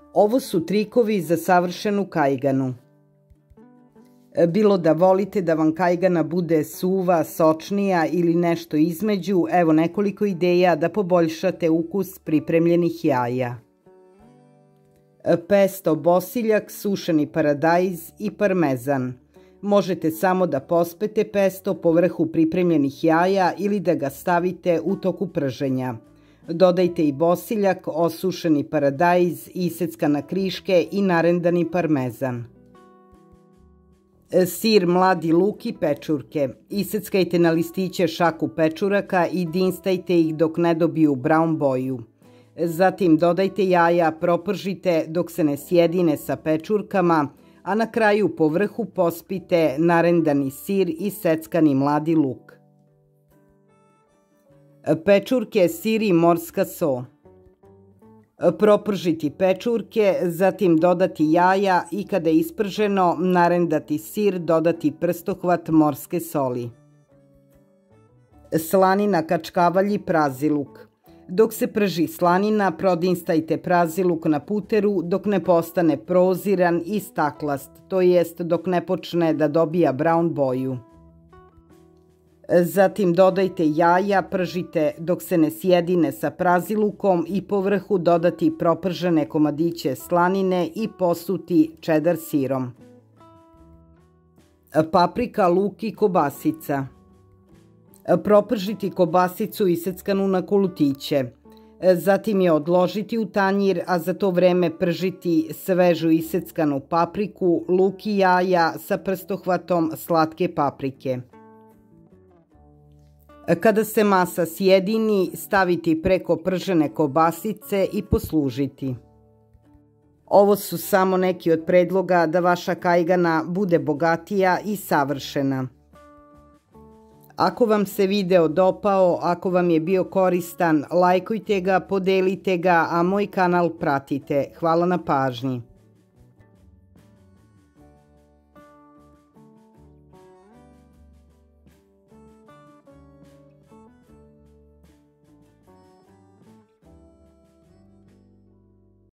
Ovo su trikovi za savršenu kajganu. Bilo da volite da vam kajgana bude suva, sočnija ili nešto između, evo nekoliko ideja da poboljšate ukus pripremljenih jaja. Pesto bosiljak, sušeni paradajz i parmezan. Možete samo da pospete pesto po vrhu pripremljenih jaja ili da ga stavite u toku prženja. Dodajte i bosiljak, osušeni paradajz, iseckana kriške i narendani parmezan. Sir, mladi luk i pečurke. Iseckajte na listiće šaku pečuraka i dinstajte ih dok ne dobiju brown boju. Zatim dodajte jaja, propržite dok se ne sjedine sa pečurkama, a na kraju po vrhu pospite narendani sir i seckani mladi luk. Pečurke, sir i morska so. Propržiti pečurke, zatim dodati jaja i kada je isprženo narendati sir, dodati prstohvat morske soli. Slanina, kačkavalj i praziluk. Dok se prži slanina, prodinstajte praziluk na puteru dok ne postane proziran i staklast, to jest dok ne počne da dobija brown boju. Zatim dodajte jaja, pržite dok se ne sjedine sa prazilukom i po vrhu dodati propržene komadiće slanine i posuti čedar sirom. Paprika, luk i kobasica. Propržiti kobasicu iseckanu na kolutiće. Zatim je odložiti u tanjir, a za to vreme pržiti svežu iseckanu papriku, luk i jaja sa prstohvatom slatke paprike. Kada se masa sjedini, staviti preko pržene kobasice i poslužiti. Ovo su samo neki od predloga da vaša kajgana bude bogatija i savršena. Ako vam se video dopao, ako vam je bio koristan, lajkujte ga, podelite ga, a moj kanal pratite. Hvala na pažnji.